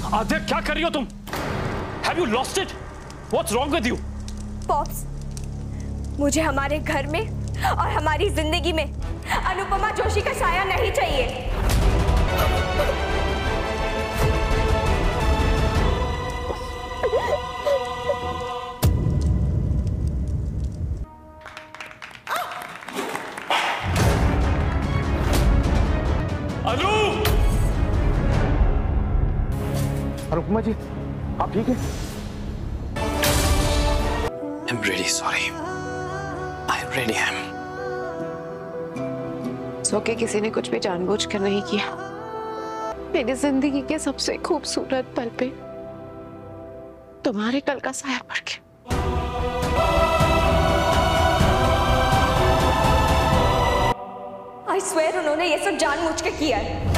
आद्या, क्या कर रही हो तुम? Have you lost it? What's wrong with you? Pops, मुझे हमारे घर में और हमारी जिंदगी में अनुपमा जोशी का साया नहीं चाहिए। अनु! अनुपमा जी, आप ठीक हैं? I'm really sorry. I really am. सोके किसी ने कुछ भी जानबूझकर नहीं किया। मेरी जिंदगी के सबसे खूबसूरत पल पे तुम्हारे कल का साया पड़ गया। I swear उन्होंने ये सब जानबूझ के किया है।